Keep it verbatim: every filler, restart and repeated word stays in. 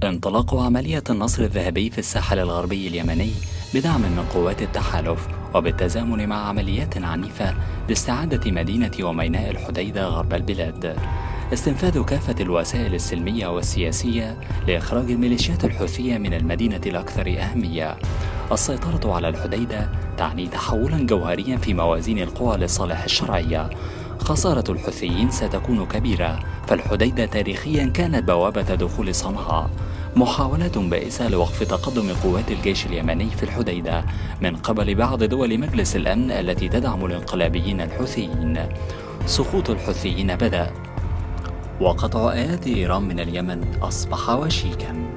انطلاق عملية النصر الذهبي في الساحل الغربي اليمني بدعم من قوات التحالف وبالتزامن مع عمليات عنيفة لاستعادة مدينة وميناء الحديدة غرب البلاد. استنفاذ كافة الوسائل السلمية والسياسية لإخراج الميليشيات الحوثية من المدينة الأكثر أهمية. السيطرة على الحديدة تعني تحولا جوهريا في موازين القوى لصالح الشرعية. خسارة الحوثيين ستكون كبيرة، فالحديدة تاريخيا كانت بوابة دخول صنعاء. محاولات بائسة لوقف تقدم قوات الجيش اليمني في الحديدة من قبل بعض دول مجلس الأمن التي تدعم الانقلابيين الحوثيين. سقوط الحوثيين بدأ، وقطع آيات إيران من اليمن أصبح وشيكا.